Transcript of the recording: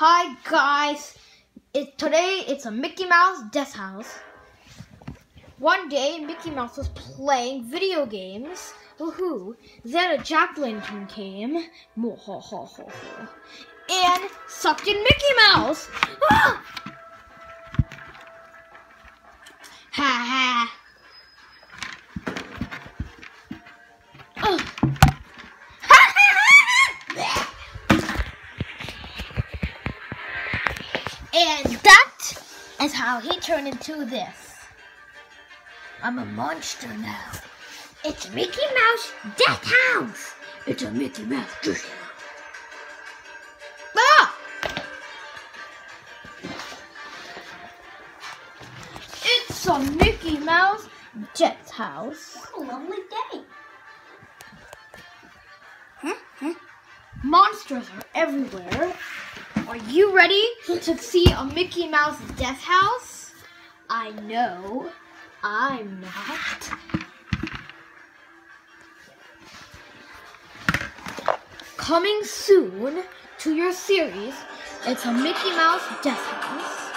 Hi guys, today it's a Mickey Mouse death house. One day Mickey Mouse was playing video games. Woohoo! Then a jack-o'-lantern came, and sucked in Mickey Mouse. Ah! Ha ha! And that is how he turned into this. I'm a monster now. It's Mickey Mouse Death House. It's a Mickey Mouse Death House. Ah! It's a Mickey Mouse Death House. What a lovely day. Monsters are everywhere. Are you ready to see a Mickey Mouse death house? I know I'm not. Coming soon to your series, it's a Mickey Mouse death house.